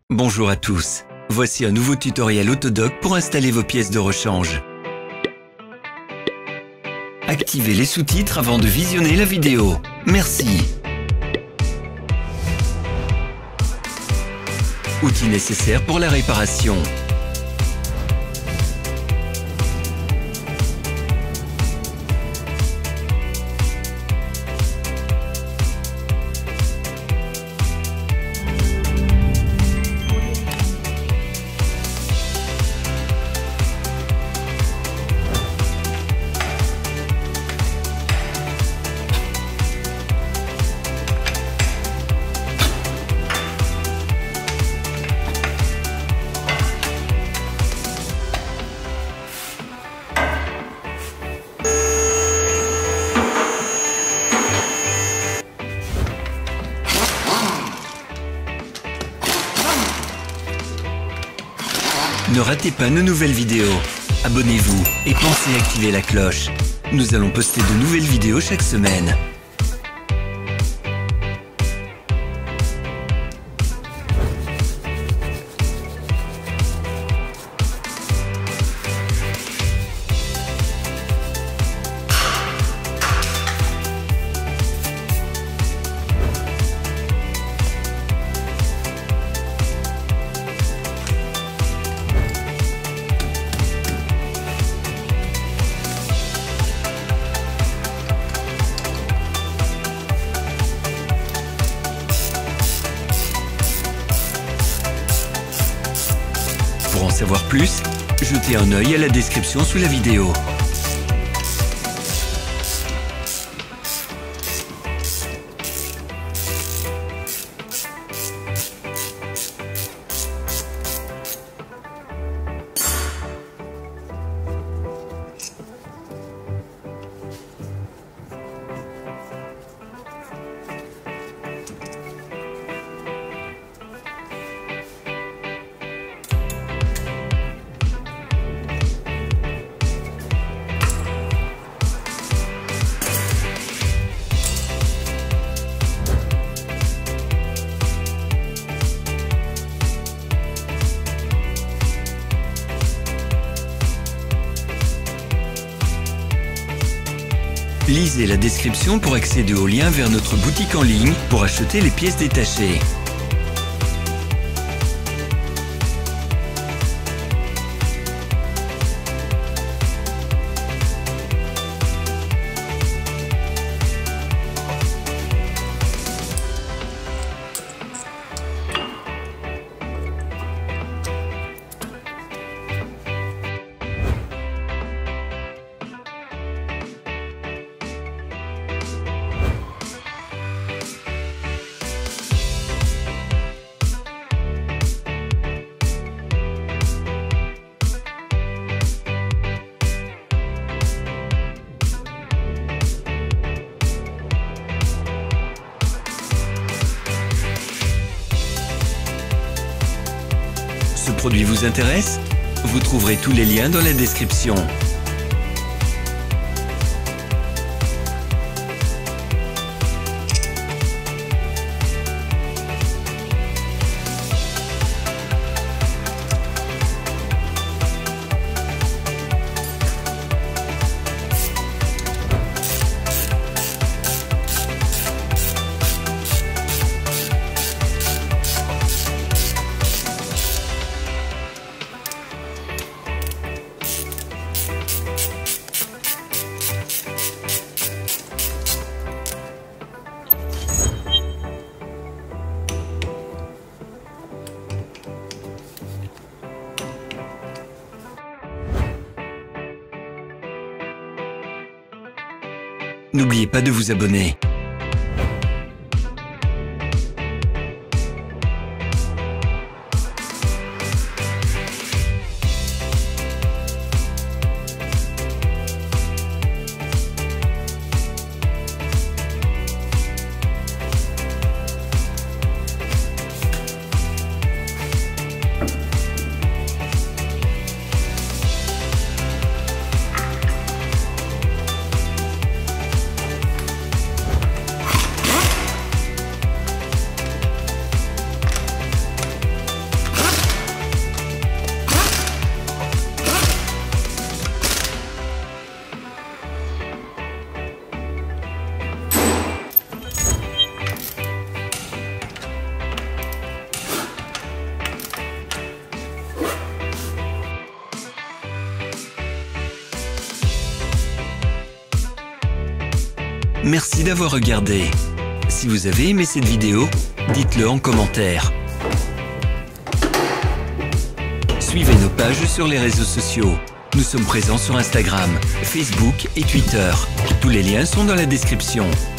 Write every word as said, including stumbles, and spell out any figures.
Bonjour à tous, voici un nouveau tutoriel Autodoc pour installer vos pièces de rechange. Activez les sous-titres avant de visionner la vidéo. Merci. Outils nécessaires pour la réparation. Ne ratez pas nos nouvelles vidéos. Abonnez-vous et pensez à activer la cloche. Nous allons poster de nouvelles vidéos chaque semaine. Pour en savoir plus, jetez un œil à la description sous la vidéo. Lisez la description pour accéder au lien vers notre boutique en ligne pour acheter les pièces détachées. Ce produit vous intéresse? Vous trouverez tous les liens dans la description. N'oubliez pas de vous abonner. Merci d'avoir regardé. Si vous avez aimé cette vidéo, dites-le en commentaire. Suivez nos pages sur les réseaux sociaux. Nous sommes présents sur Instagram, Facebook et Twitter. Tous les liens sont dans la description.